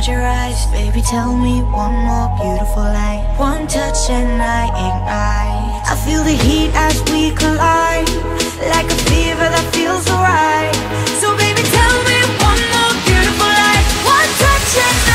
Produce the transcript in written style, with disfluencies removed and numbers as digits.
your eyes, baby, tell me one more beautiful lie. One touch and I ignite. I feel the heat as we collide, like a fever that feels alright. So baby, tell me one more beautiful lie. One touch and